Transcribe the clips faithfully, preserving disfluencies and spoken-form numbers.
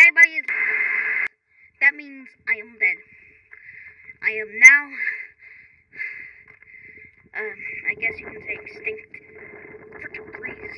buddies. That means I am dead. I am now, um, I guess you can say extinct. Freaking breeze.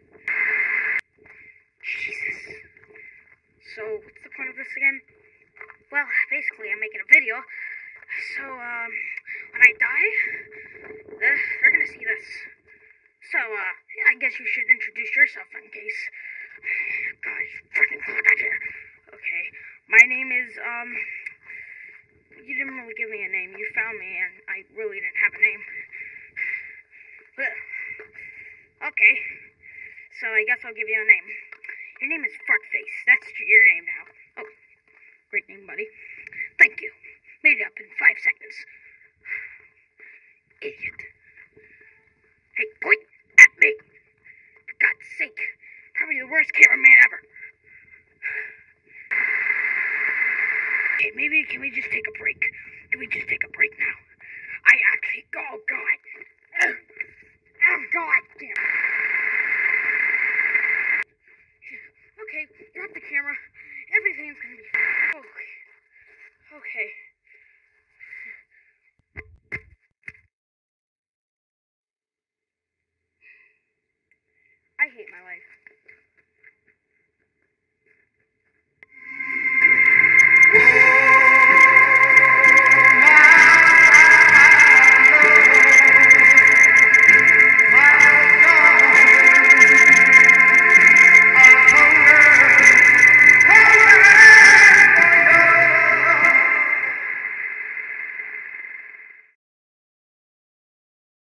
Jesus. So, what's the point of this again? Well, basically, I'm making a video. So, um, when I die, uh, they're gonna see this. So, uh, yeah, I guess you should introduce yourself in case. God, it's freaking hot out here. Okay, my name is, um, you didn't really give me a name. You found me, and I really didn't have a name. Okay, so I guess I'll give you a name. Your name is Fartface. That's your name now. Oh, great name, buddy. Thank you. Made it up in five seconds. Idiot. Hey, point at me. For God's sake. Probably the worst cameraman ever. Okay, maybe can we just take a break? Can we just take a break now? I actually, oh God. Oh God damn. Okay, drop the camera. Everything's gonna be fine. Okay. Okay. I hate my life.